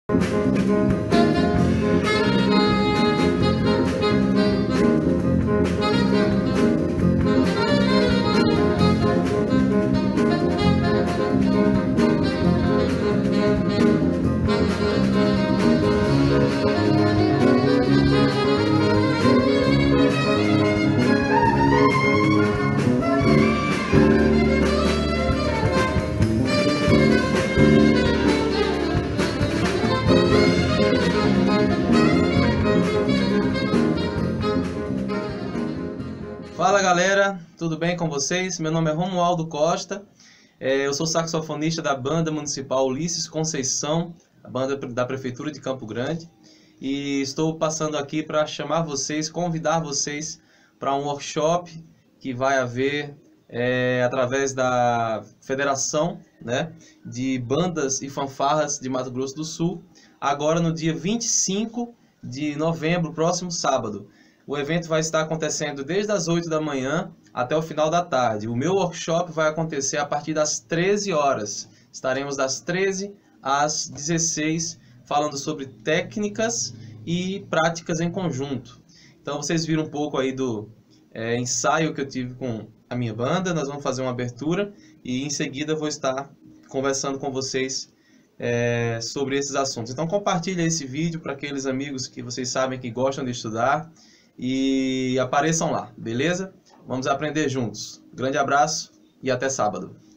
Fala galera, tudo bem com vocês? Meu nome é Romualdo Costa, eu sou saxofonista da Banda Municipal Ulisses Conceição, a banda da Prefeitura de Campo Grande, e estou passando aqui para chamar vocês, convidar vocês para um workshop que vai haver através da Federação, né, de Bandas e Fanfarras de Mato Grosso do Sul, agora no dia 25 de novembro, próximo sábado. O evento vai estar acontecendo desde as 8 da manhã até o final da tarde. O meu workshop vai acontecer a partir das 13 horas. Estaremos das 13 às 16 falando sobre técnicas e práticas em conjunto. Então vocês viram um pouco aí do ensaio que eu tive com a minha banda. Nós vamos fazer uma abertura e em seguida vou estar conversando com vocês sobre esses assuntos. Então compartilhe esse vídeo para aqueles amigos que vocês sabem que gostam de estudar. E apareçam lá, beleza? Vamos aprender juntos. Grande abraço e até sábado.